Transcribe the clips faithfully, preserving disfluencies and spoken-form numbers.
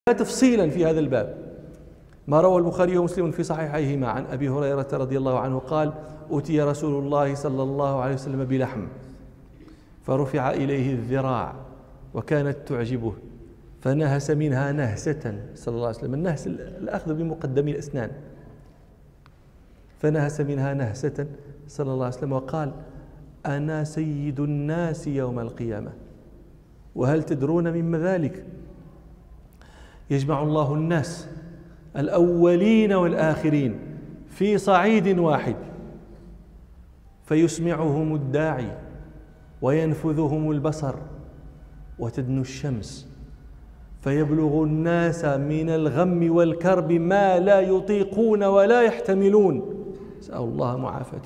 تفصيلا في هذا الباب ما روى البخاري ومسلم في صحيحيهما عن أبي هريرة رضي الله عنه قال: أتي رسول الله صلى الله عليه وسلم بلحم فرفع إليه الذراع وكانت تعجبه فنهس منها نهسة صلى الله عليه وسلم. النهس الأخذ بمقدم الأسنان. فنهس منها نهسة صلى الله عليه وسلم وقال: أنا سيد الناس يوم القيامة. وهل تدرون مما ذلك؟ يجمع الله الناس الأولين والآخرين في صعيد واحد فيسمعهم الداعي وينفذهم البصر وتدنو الشمس فيبلغ الناس من الغم والكرب ما لا يطيقون ولا يحتملون. أسأل الله معافاتي.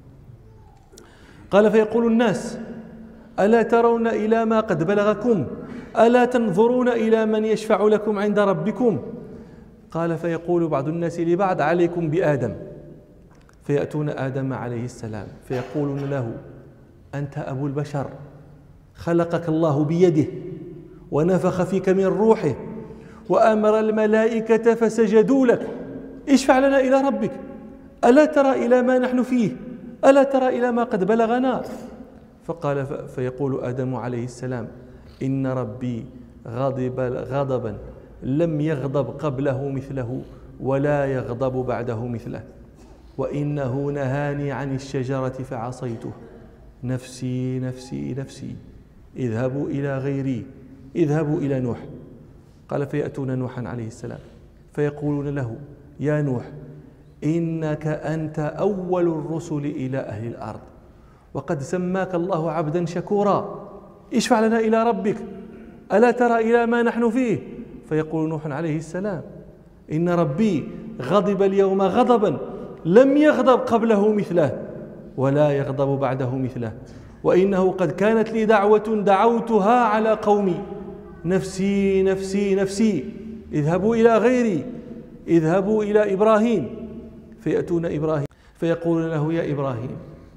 قال: فيقول الناس: ألا ترون إلى ما قد بلغكم؟ ألا تنظرون إلى من يشفع لكم عند ربكم؟ قال: فيقول بعض الناس لبعض: عليكم بآدم. فيأتون آدم عليه السلام فيقولون له: أنت أبو البشر، خلقك الله بيده ونفخ فيك من روحه وأمر الملائكة فسجدوا لك، اشفع لنا إلى ربك، ألا ترى إلى ما نحن فيه؟ ألا ترى إلى ما قد بلغنا؟ فقال فيقول آدم عليه السلام: إن ربي غضب غضبا لم يغضب قبله مثله ولا يغضب بعده مثله، وإنه نهاني عن الشجرة فعصيته، نفسي نفسي نفسي، اذهبوا إلى غيري، اذهبوا إلى نوح. قال: فيأتون نوحا عليه السلام فيقولون له: يا نوح، إنك أنت أول الرسل إلى أهل الأرض، وقد سماك الله عبدا شكورا، اشفع لنا إلى ربك، ألا ترى إلى ما نحن فيه؟ فيقول نوح عليه السلام: إن ربي غضب اليوم غضبا لم يغضب قبله مثله ولا يغضب بعده مثله، وإنه قد كانت لي دعوة دعوتها على قومي، نفسي نفسي نفسي، اذهبوا إلى غيري، اذهبوا إلى إبراهيم. فيأتون إبراهيم فيقول له: يا إبراهيم،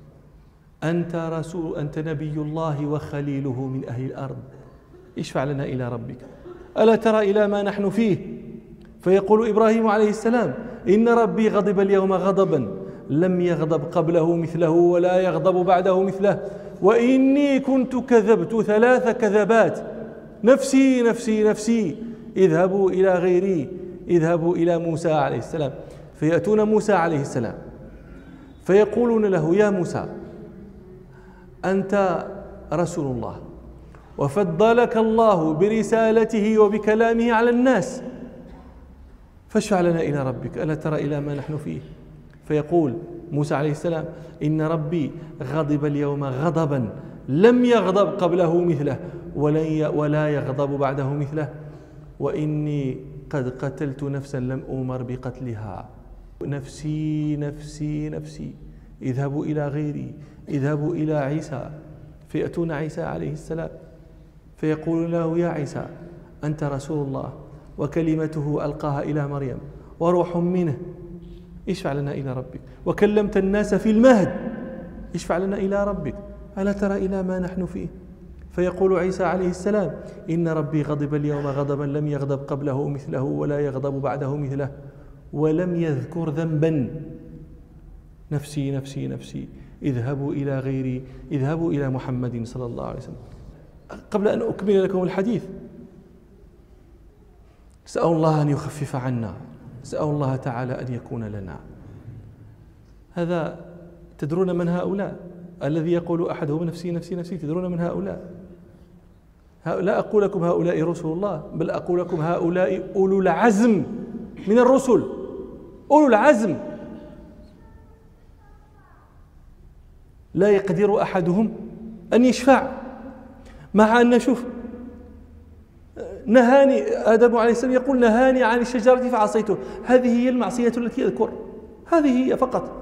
أنت رسول، أنت نبي الله وخليله من أهل الأرض، اشفع لنا إلى ربك، ألا ترى إلى ما نحن فيه؟ فيقول إبراهيم عليه السلام: إن ربي غضب اليوم غضبا لم يغضب قبله مثله ولا يغضب بعده مثله، وإني كنت كذبت ثلاث كذبات، نفسي نفسي نفسي، اذهبوا إلى غيري، اذهبوا إلى موسى عليه السلام. فيأتون موسى عليه السلام فيقولون له: يا موسى، أنت رسول الله وفضلك الله برسالته وبكلامه على الناس، فاشفع لنا إلى ربك، ألا ترى إلى ما نحن فيه؟ فيقول موسى عليه السلام: إن ربي غضب اليوم غضبا لم يغضب قبله مثله ولا يغضب بعده مثله، وإني قد قتلت نفسا لم أؤمر بقتلها، نفسي نفسي نفسي، اذهبوا إلى غيري، اذهبوا إلى عيسى. فيأتون عيسى عليه السلام فيقول له: يا عيسى، أنت رسول الله وكلمته ألقاها إلى مريم وروح منه، اشفع لنا إلى ربك، وكلمت الناس في المهد، اشفع لنا إلى ربك، ألا ترى إلى ما نحن فيه؟ فيقول عيسى عليه السلام: إن ربي غضب اليوم غضبا لم يغضب قبله مثله ولا يغضب بعده مثله، ولم يذكر ذنبا، نفسي نفسي نفسي، اذهبوا إلى غيري، اذهبوا إلى محمد صلى الله عليه وسلم. قبل أن أكمل لكم الحديث، أسأل الله أن يخفف عنا، أسأل الله تعالى أن يكون لنا. هذا تدرون من هؤلاء؟ الذي يقول أحدهم نفسي نفسي نفسي، تدرون من هؤلاء؟ لا أقول لكم هؤلاء رسل الله، بل أقول لكم هؤلاء أولو العزم من الرسل، أولو العزم. لا يقدر أحدهم أن يشفع، مع أن نشوف نهاني آدم عليه السلام، يقول: نهاني عن الشجرة فعصيته. هذه هي المعصية التي يذكر، هذه هي فقط.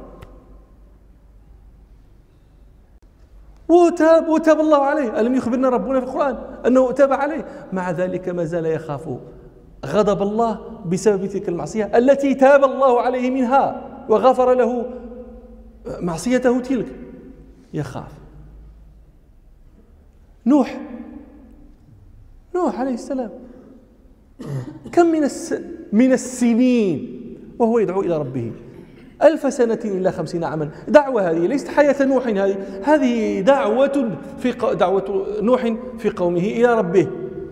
وتاب وتاب الله عليه. ألم يخبرنا ربنا في القرآن أنه تاب عليه؟ مع ذلك ما زال يخاف غضب الله بسبب تلك المعصية التي تاب الله عليه منها وغفر له معصيته تلك، يخاف. نوح نوح عليه السلام كم من الس من السنين وهو يدعو إلى ربه، ألف سنة إلا خمسين عاما. دعوة هذه ليست حياة نوح، هذه هذه دعوة في دعوة نوح في قومه إلى ربه،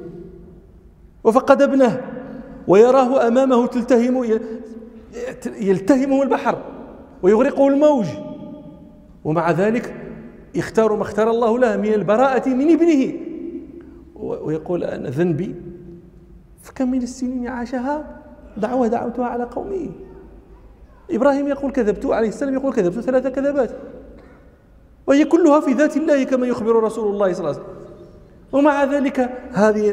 وفقد ابنه ويراه أمامه تلتهم يلتهمه البحر ويغرقه الموج، ومع ذلك يختار ما اختار الله له من البراءة من ابنه، ويقول أنا ذنبي. فكم من السنين عاشها دعوة دعوتها على قومه. إبراهيم يقول كذبت، عليه السلام يقول كذبت ثلاث كذبات، وهي كلها في ذات الله كما يخبر رسول الله صلى الله عليه وسلم. ومع ذلك هذه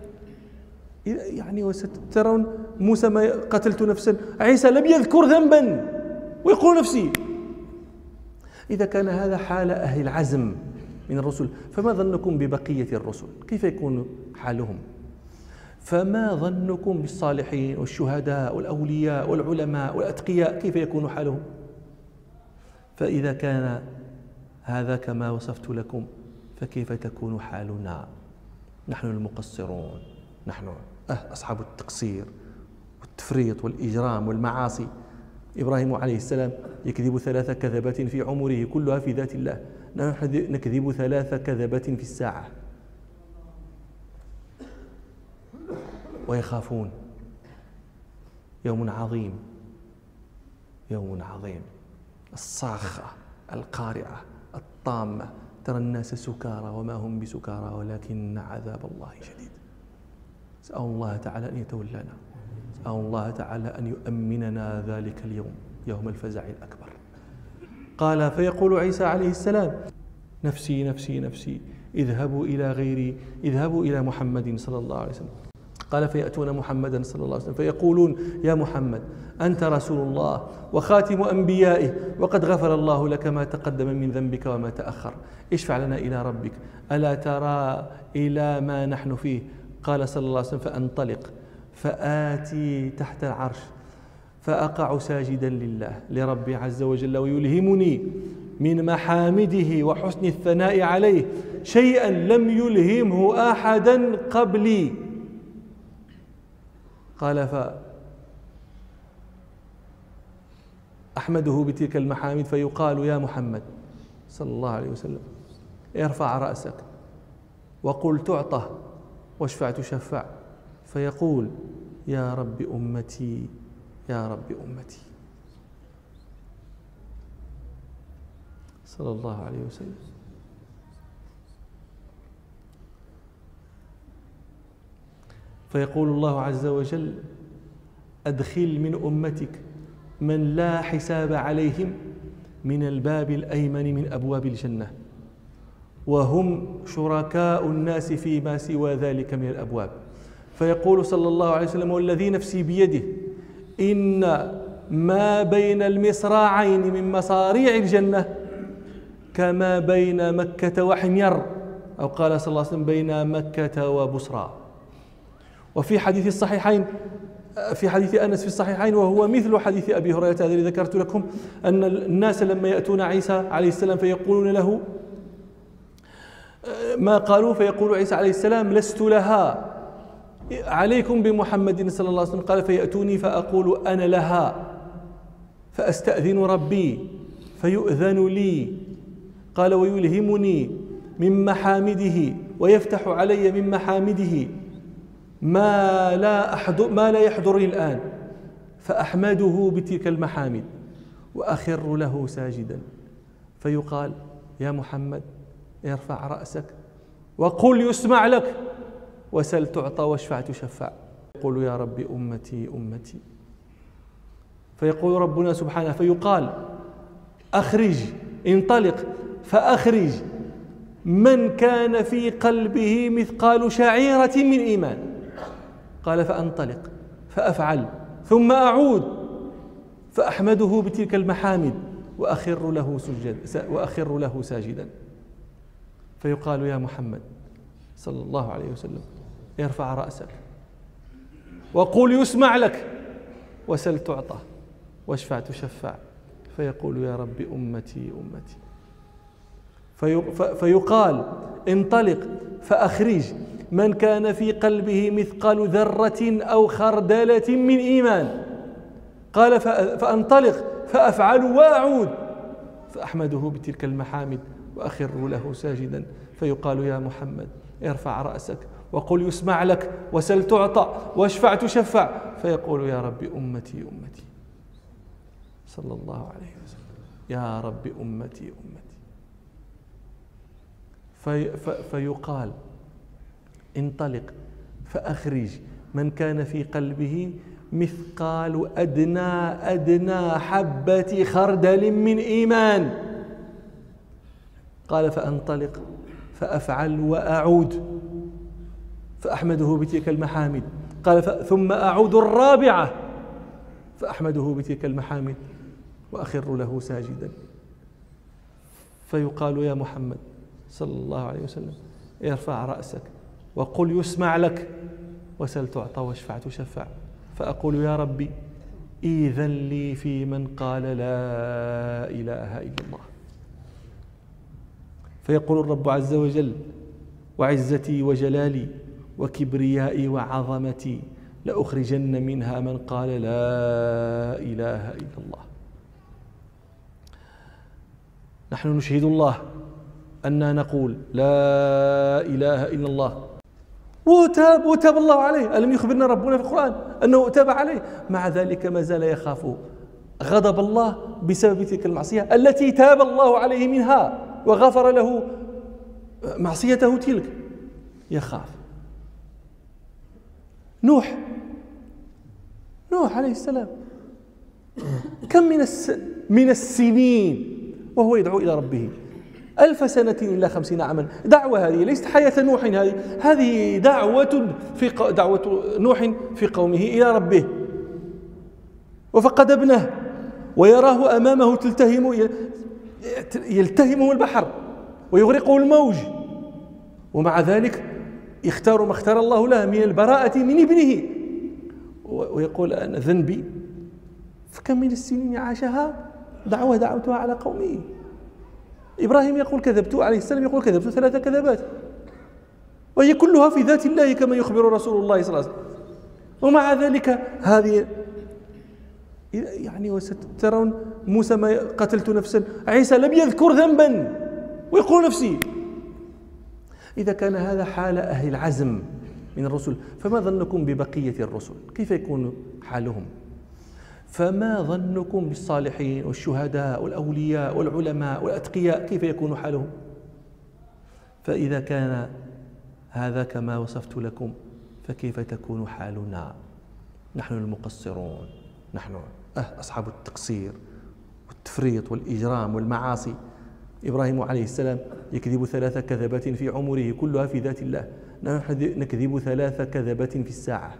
يعني، وسترون موسى ما قتلت نفسا، عيسى لم يذكر ذنبا ويقول نفسي. إذا كان هذا حال أهل العزم من الرسل، فما ظنكم ببقية الرسل؟ كيف يكون حالهم؟ فما ظنكم بالصالحين والشهداء والأولياء والعلماء والأتقياء؟ كيف يكون حالهم؟ فإذا كان هذا كما وصفت لكم، فكيف تكون حالنا نحن المقصرون، نحن أصحاب التقصير والتفريط والإجرام والمعاصي؟ إبراهيم عليه السلام يكذب ثلاث كذبات في عمره كلها في ذات الله، نحن نكذب ثلاث كذبات في الساعة، ويخافون يوم عظيم، يوم عظيم، الصاخة القارعة الطامة، ترى الناس سكارى وما هم بسكارى ولكن عذاب الله شديد. أسأل الله تعالى أن يتولانا، أسأل الله تعالى أن يؤمننا ذلك اليوم، يوم الفزع الأكبر. قال فيقول عيسى عليه السلام نفسي نفسي نفسي، اذهبوا إلى غيري، اذهبوا إلى محمد صلى الله عليه وسلم. قال فيأتون محمدا صلى الله عليه وسلم فيقولون يا محمد أنت رسول الله وخاتم أنبيائه، وقد غفر الله لك ما تقدم من ذنبك وما تأخر، اشفع لنا إلى ربك، ألا ترى إلى ما نحن فيه؟ قال صلى الله عليه وسلم فأنطلق فآتي تحت العرش فأقع ساجدا لله لربي عز وجل، ويلهمني من محامده وحسن الثناء عليه شيئا لم يلهمه أحدا قبلي. قال فأحمده بتلك المحامد فيقال يا محمد صلى الله عليه وسلم ارفع رأسك وقل تعطى واشفع تشفع، فيقول يا رب أمتي يا رب أمتي صلى الله عليه وسلم. فيقول الله عز وجل أدخل من أمتك من لا حساب عليهم من الباب الأيمن من أبواب الجنة، وهم شركاء الناس فيما سوى ذلك من الأبواب. فيقول صلى الله عليه وسلم والذي نفسي بيده إن ما بين المصراعين من مصاريع الجنة كما بين مكة وحمير، أو قال صلى الله عليه وسلم بين مكة وبصرى. وفي حديث الصحيحين، في حديث أنس في الصحيحين وهو مثل حديث أبي هريرة هذا الذي ذكرت لكم، أن الناس لما يأتون عيسى عليه السلام فيقولون له ما قالوا، فيقول عيسى عليه السلام لست لها عليكم بمحمد صلى الله عليه وسلم. قال فيأتوني فأقول أنا لها فأستأذن ربي فيؤذن لي. قال ويلهمني من محامده ويفتح علي من محامده ما لا أحضر ما لا يحضرني الآن، فأحمده بتلك المحامد وأخر له ساجدا، فيقال يا محمد ارفع رأسك وقل يسمع لك وسل تعطى واشفع تشفع. يقول يا رب أمتي أمتي، فيقول ربنا سبحانه فيقال أخرج انطلق فأخرج من كان في قلبه مثقال شعيرة من إيمان. قال فأنطلق فأفعل ثم أعود فأحمده بتلك المحامد وأخر له سجد وأخر له ساجدا، فيقال يا محمد صلى الله عليه وسلم ارفع رأسك وقل يسمع لك وسل تعطى واشفع تشفع، فيقول يا رب أمتي أمتي. فيقال انطلق فأخرج من كان في قلبه مثقال ذرة أو خردلة من إيمان. قال فأنطلق فأفعل وأعود فأحمده بتلك المحامد وأخر له ساجدا، فيقال يا محمد ارفع رأسك وقل يسمع لك وسل تعطى واشفع تشفع، فيقول يا رب أمتي أمتي صلى الله عليه وسلم، يا رب أمتي أمتي. في في فيقال انطلق فأخرج من كان في قلبه مثقال أدنى أدنى حبة خردل من إيمان. قال فأنطلق فأفعل وأعود فأحمده بتلك المحامد. قال ثم أعود الرابعة فأحمده بتلك المحامد وأخر له ساجدا، فيقال يا محمد صلى الله عليه وسلم ارفع رأسك وقل يسمع لك وسل تعطى واشفع تشفع، فأقول يا ربي إذن لي في من قال لا إله إلا الله. فيقول الرب عز وجل وعزتي وجلالي وكبريائي وعظمتي لأخرجن منها من قال لا إله إلا الله. نحن نشهد الله أننا نقول لا إله إلا الله، وتاب وتاب الله عليه. ألم يخبرنا ربنا في القرآن أنه تاب عليه؟ مع ذلك ما زال يخاف غضب الله بسبب تلك المعصية التي تاب الله عليه منها وغفر له معصيته تلك، يخاف. نوح نوح عليه السلام كم من الس... من السنين وهو يدعو إلى ربه، ألف سنة إلا خمسين عاما. دعوة هذه ليست حياة نوح، هذه هذه دعوة في ق... دعوة نوح في قومه إلى ربه. وفقد ابنه ويراه أمامه تلتهم يلتهمه البحر ويغرقه الموج، ومع ذلك يختار ما اختار الله له من البراءة من ابنه، ويقول أنا ذنبي. فكم من السنين عاشها دعوة دعوتها على قومه. إبراهيم يقول كذبت، عليه السلام يقول كذبت ثلاث كذبات، وهي كلها في ذات الله كما يخبر رسول الله صلى الله عليه وسلم. ومع ذلك هذه يعني وسترون موسى ما قتلت نفسا، عيسى لم يذكر ذنبا ويقول نفسي. إذا كان هذا حال أهل العزم من الرسل، فما ظنكم ببقية الرسل؟ كيف يكون حالهم؟ فما ظنكم بالصالحين والشهداء والأولياء والعلماء والأتقياء؟ كيف يكون حالهم؟ فإذا كان هذا كما وصفت لكم، فكيف تكون حالنا نحن المقصرون، نحن أصحاب التقصير والتفريط والإجرام والمعاصي. إبراهيم عليه السلام يكذب ثلاث كذبات في عمره كلها في ذات الله، نحن نكذب ثلاث كذبات في الساعة.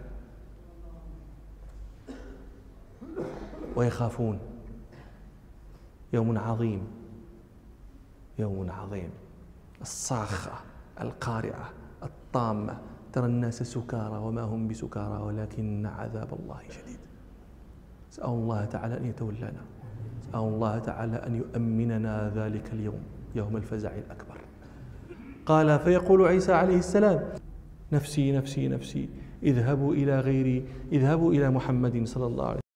ويخافون يوم عظيم، يوم عظيم، الصاخة القارعة الطامة، ترى الناس سكارى وما هم بسكارى ولكن عذاب الله شديد. أسأل الله تعالى أن يتولانا، أسأل الله تعالى أن يؤمننا ذلك اليوم، يوم الفزع الأكبر. قال فيقول عيسى عليه السلام نفسي نفسي نفسي، اذهبوا إلى غيري، اذهبوا إلى محمد صلى الله عليه وسلم.